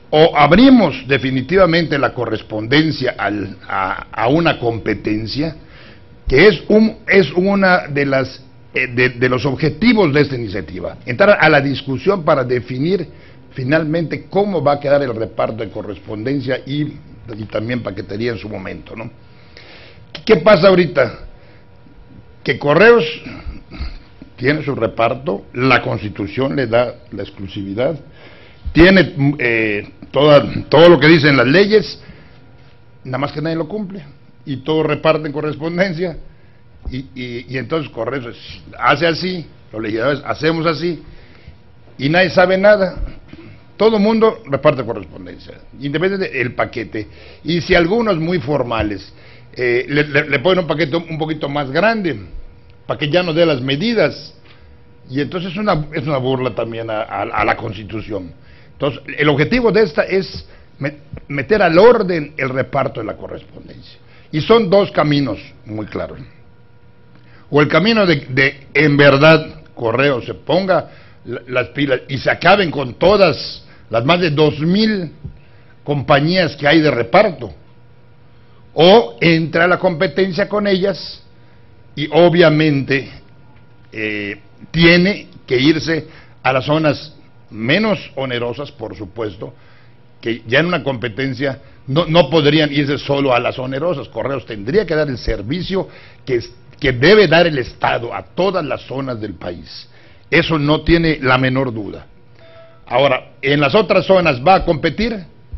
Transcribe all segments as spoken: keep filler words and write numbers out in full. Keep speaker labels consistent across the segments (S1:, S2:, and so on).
S1: o abrimos definitivamente la correspondencia al, a, a una competencia, que es, un, es una de las eh, de, de los objetivos de esta iniciativa, entrar a la discusión para definir finalmente cómo va a quedar el reparto de correspondencia y, y también paquetería en su momento, ¿no? ¿Qué pasa ahorita? Que Correos tiene su reparto, la Constitución le da la exclusividad, tiene eh, toda, todo lo que dicen las leyes, nada más que nadie lo cumple, y todos reparten correspondencia, y, y, y entonces Correos hace así, los legisladores hacemos así, y nadie sabe nada. Todo el mundo reparte correspondencia, independientemente del paquete, y si algunos muy formales eh, le, le, le ponen un paquete un poquito más grande, para que ya no dé las medidas, y entonces es una, es una burla también a, a, a la Constitución. Entonces, el objetivo de esta es meter al orden el reparto de la correspondencia, y son dos caminos muy claros. O el camino de, de en verdad, Correo se ponga las pilas y se acaben con todas las más de dos mil compañías que hay de reparto, o entra a la competencia con ellas, y obviamente eh, tiene que irse a las zonas menos onerosas, por supuesto, que ya en una competencia no, no podrían irse solo a las onerosas. Correos tendría que dar el servicio que, que debe dar el Estado a todas las zonas del país. Eso no tiene la menor duda. Ahora, en las otras zonas va a competir.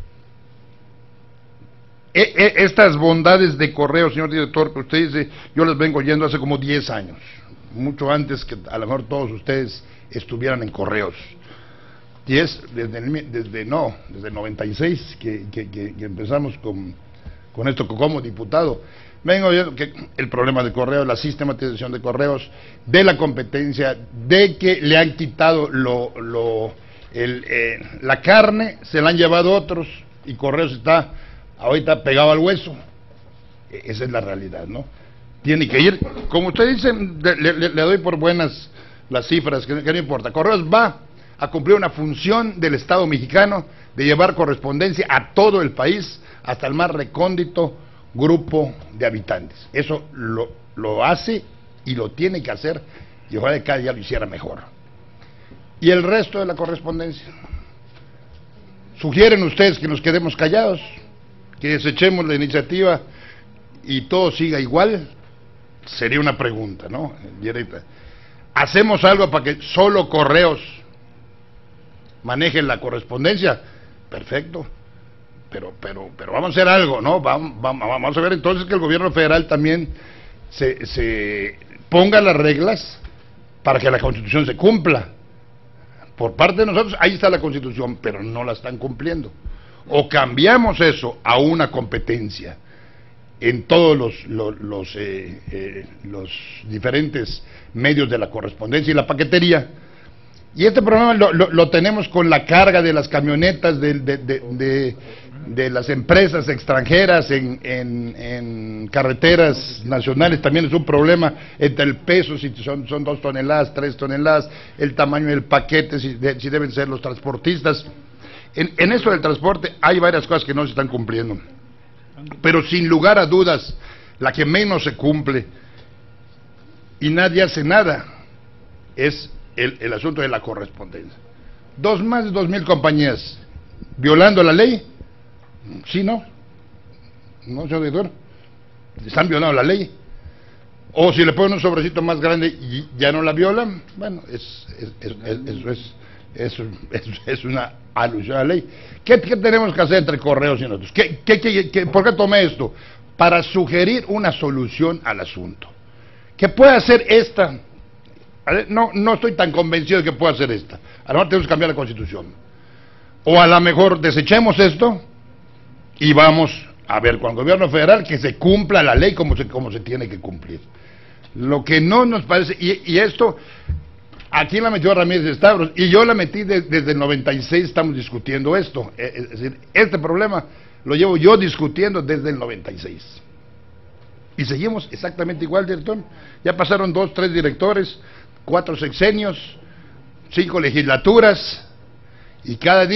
S1: E, e, estas bondades de Correos, señor director, que usted dice, yo las vengo oyendo hace como diez años, mucho antes que a lo mejor todos ustedes estuvieran en Correos. diez, desde, desde no, desde el noventa y seis que, que, que, que empezamos con, con esto como diputado. Vengo viendo que el problema de Correos, la sistematización de Correos, de la competencia, de que le han quitado lo, lo, el, eh, la carne, se la han llevado otros, y Correos está ahorita pegado al hueso. Esa es la realidad, ¿no? Tiene que ir, como usted dice, le, le, le doy por buenas las cifras, que, que no importa. Correos va a cumplir una función del Estado mexicano de llevar correspondencia a todo el país, hasta el más recóndito grupo de habitantes. Eso lo, lo hace y lo tiene que hacer, y ojalá que cada día lo hiciera mejor. Y el resto de la correspondencia, ¿sugieren ustedes que nos quedemos callados, que desechemos la iniciativa y todo siga igual? Sería una pregunta, ¿no? Directa. ¿Hacemos algo para que solo Correos manejen la correspondencia? Perfecto. Pero, pero, pero vamos a hacer algo, ¿no? Vamos, vamos, vamos a ver entonces que el gobierno federal también se, se ponga las reglas para que la Constitución se cumpla. Por parte de nosotros, ahí está la Constitución, pero no la están cumpliendo. O cambiamos eso a una competencia en todos los, los, los, eh, eh, los diferentes medios de la correspondencia y la paquetería. Y este problema lo, lo, lo tenemos con la carga de las camionetas de, de, de, de, de las empresas extranjeras en, en, en carreteras nacionales. También es un problema entre el peso, si son, son dos toneladas, tres toneladas, el tamaño del paquete, si, de, si deben ser los transportistas. En, en esto del transporte hay varias cosas que no se están cumpliendo, pero sin lugar a dudas, la que menos se cumple y nadie hace nada es El, el asunto de la correspondencia. Dos más de dos mil compañías violando la ley. ¿Sí, no? ¿No, señor director? Están violando la ley. O si le ponen un sobrecito más grande y ya no la violan, bueno, es, es, es, es, eso es, es, es, es una alusión a la ley. ¿Qué, qué tenemos que hacer entre Correos y nosotros? ¿Qué, qué, qué, qué, ¿Por qué tomé esto? Para sugerir una solución al asunto. ¿Qué puede hacer esta? No, no estoy tan convencido de que pueda hacer esta. A lo mejor tenemos que cambiar la Constitución. O a lo mejor desechemos esto y vamos a ver con el gobierno federal que se cumpla la ley como se, como se tiene que cumplir. Lo que no nos parece, y, y esto, aquí la metió Ramírez Stavros, y yo la metí de, desde el noventa y seis, estamos discutiendo esto. Es decir, este problema lo llevo yo discutiendo desde el noventa y seis. Y seguimos exactamente igual, director. Ya pasaron dos, tres directores, cuatro sexenios, cinco legislaturas, y cada día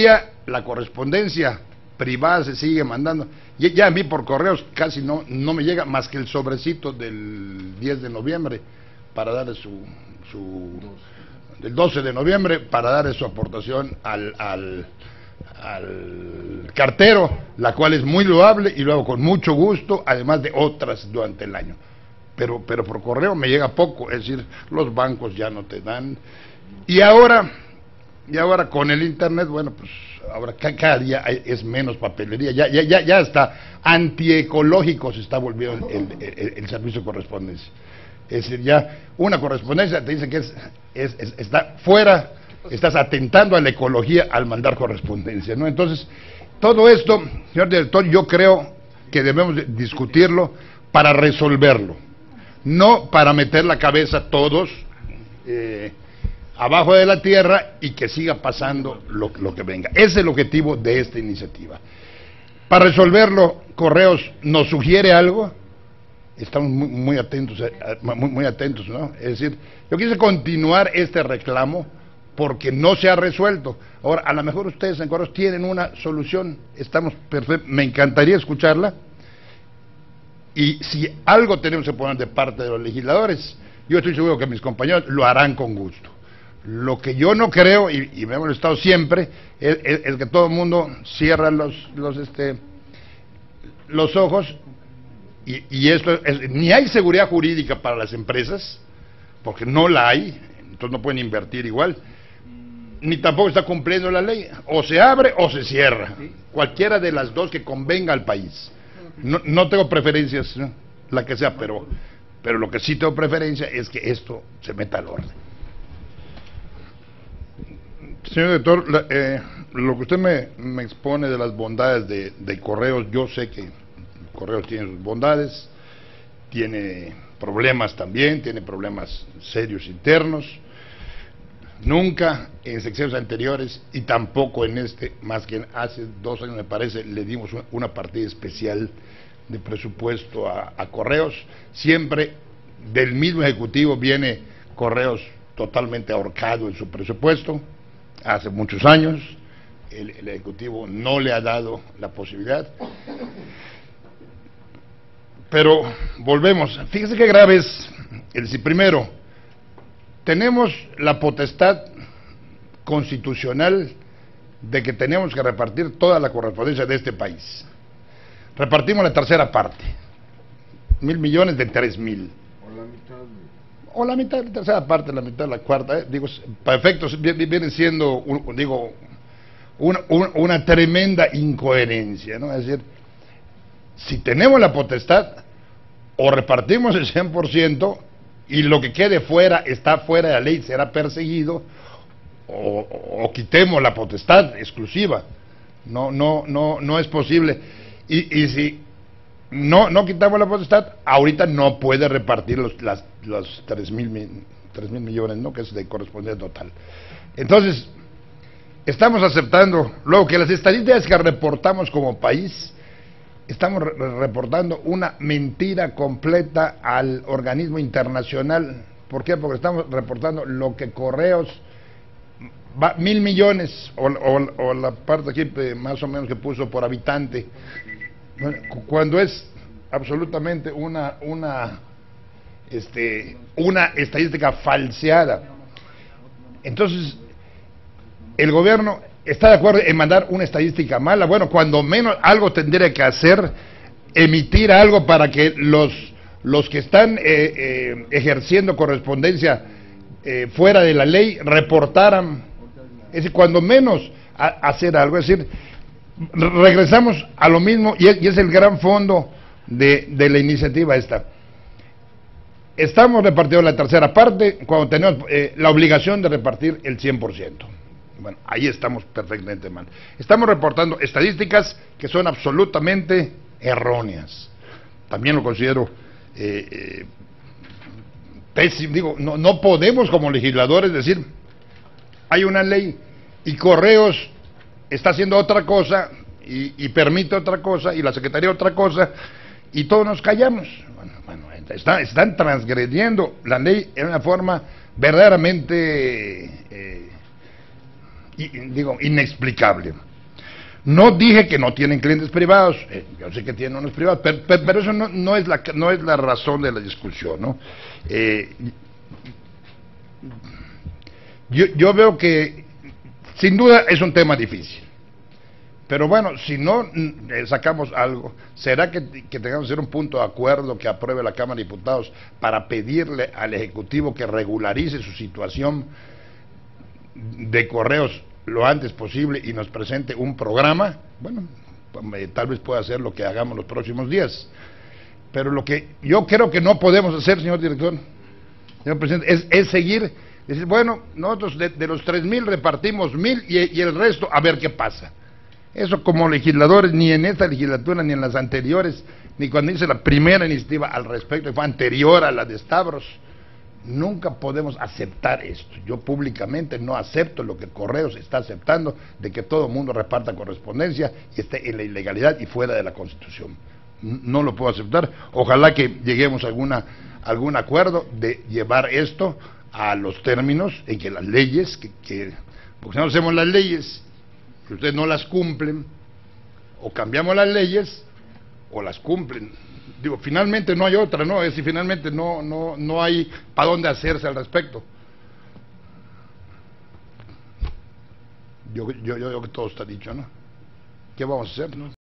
S1: la correspondencia privada se sigue mandando. Y ya a mí por correos casi no, no me llega más que el sobrecito del diez de noviembre para darle su, su del doce de noviembre para darle su aportación al, al, al cartero, la cual es muy loable y luego con mucho gusto, además de otras durante el año. Pero, pero por correo me llega poco, es decir, los bancos ya no te dan. Y ahora, y ahora con el internet, bueno, pues ahora cada día hay, es menos papelería, ya, ya, ya, ya hasta antiecológico se está volviendo el, el, el, el servicio de correspondencia. Es decir, ya una correspondencia te dice que es, es, es está fuera, estás atentando a la ecología al mandar correspondencia, ¿no? Entonces, todo esto, señor director, yo creo que debemos discutirlo para resolverlo, no para meter la cabeza todos eh, abajo de la tierra y que siga pasando lo, lo que venga. Ese es el objetivo de esta iniciativa. Para resolverlo, Correos nos sugiere algo. Estamos muy, muy atentos, muy, muy atentos, ¿no? Es decir, yo quise continuar este reclamo porque no se ha resuelto. Ahora, a lo mejor ustedes en Correos tienen una solución, estamos perfectos, me encantaría escucharla, y si algo tenemos que poner de parte de los legisladores, yo estoy seguro que mis compañeros lo harán con gusto. Lo que yo no creo, y, y me hemos estado siempre, es, es, es que todo el mundo cierra los, los, este, los ojos. Y, y esto es, ni hay seguridad jurídica para las empresas, porque no la hay, entonces no pueden invertir igual, ni tampoco está cumpliendo la ley, o se abre o se cierra, cualquiera de las dos que convenga al país. No, no tengo preferencias, ¿no? La que sea, pero, pero lo que sí tengo preferencia es que esto se meta al orden. Señor director, la, eh, lo que usted me, me expone de las bondades de, de Correos, yo sé que Correos tiene sus bondades, tiene problemas también, tiene problemas serios internos. Nunca en sexenios anteriores y tampoco en este, más que hace dos años me parece, le dimos una, una partida especial de presupuesto a, a Correos. Siempre del mismo ejecutivo viene Correos totalmente ahorcado en su presupuesto, hace muchos años, el, el ejecutivo no le ha dado la posibilidad. Pero volvemos, fíjese qué grave es el si primero tenemos la potestad constitucional de que tenemos que repartir toda la correspondencia de este país. Repartimos la tercera parte, mil millones de tres mil.
S2: O la mitad.
S1: O la mitad, la tercera parte, la mitad, la cuarta, eh, digo, para efectos viene siendo, un, digo, una, una, una tremenda incoherencia, ¿no? Es decir, si tenemos la potestad, o repartimos el cien por ciento y lo que quede fuera está fuera de la ley, será perseguido, o, o quitemos la potestad exclusiva. No, no, no, no es posible. Y, y si no, no quitamos la potestad, ahorita no puede repartir los, las, los tres mil millones, ¿no? Que es de correspondencia total. Entonces, estamos aceptando, luego que las estadísticas que reportamos como país, estamos re reportando una mentira completa al organismo internacional. ¿Por qué? Porque estamos reportando lo que Correos va, mil millones, o, o, o la parte aquí eh, más o menos que puso por habitante, cuando es absolutamente una una este una estadística falseada. Entonces, el gobierno está de acuerdo en mandar una estadística mala. Bueno, cuando menos algo tendría que hacer, emitir algo para que los, los que están eh, eh, ejerciendo correspondencia eh, fuera de la ley reportaran. Es decir, cuando menos a, hacer algo. Es decir, regresamos a lo mismo y es, y es el gran fondo de, de la iniciativa esta. Estamos repartiendo la tercera parte cuando tenemos eh, la obligación de repartir el cien por ciento. Bueno, ahí estamos perfectamente mal. Estamos reportando estadísticas que son absolutamente erróneas. También lo considero eh, eh, pésimo. Digo, no, no podemos como legisladores decir, hay una ley y Correos está haciendo otra cosa y, y permite otra cosa y la Secretaría otra cosa y todos nos callamos. Bueno, bueno está, están transgrediendo la ley en una forma verdaderamente... Eh, Y, digo, inexplicable. No dije que no tienen clientes privados, eh, yo sé que tienen unos privados, pero, pero, pero eso no, no, es la, no es la razón de la discusión, ¿no? Eh, yo, yo veo que, sin duda, es un tema difícil. Pero bueno, si no eh, sacamos algo, ¿será que, que tengamos que hacer un punto de acuerdo que apruebe la Cámara de Diputados para pedirle al Ejecutivo que regularice su situación de correos lo antes posible y nos presente un programa? Bueno, eh, tal vez pueda ser lo que hagamos los próximos días. Pero lo que yo creo que no podemos hacer, señor director, señor presidente, es, es seguir, decir, bueno, nosotros de, de los tres mil repartimos mil y, y el resto a ver qué pasa. Eso como legisladores, ni en esta legislatura, ni en las anteriores, ni cuando hice la primera iniciativa al respecto, que fue anterior a la de Stavros, nunca podemos aceptar esto. Yo públicamente no acepto lo que Correos está aceptando, de que todo el mundo reparta correspondencia y esté en la ilegalidad y fuera de la Constitución. No lo puedo aceptar. Ojalá que lleguemos a alguna, algún acuerdo de llevar esto a los términos en que las leyes, que, que porque si no hacemos las leyes, si ustedes no las cumplen, o cambiamos las leyes, o las cumplen. Digo, finalmente no hay otra, ¿no? Es decir, finalmente no, no, no hay para dónde hacerse al respecto. Yo, yo, yo creo que todo está dicho, ¿no? ¿Qué vamos a hacer, no?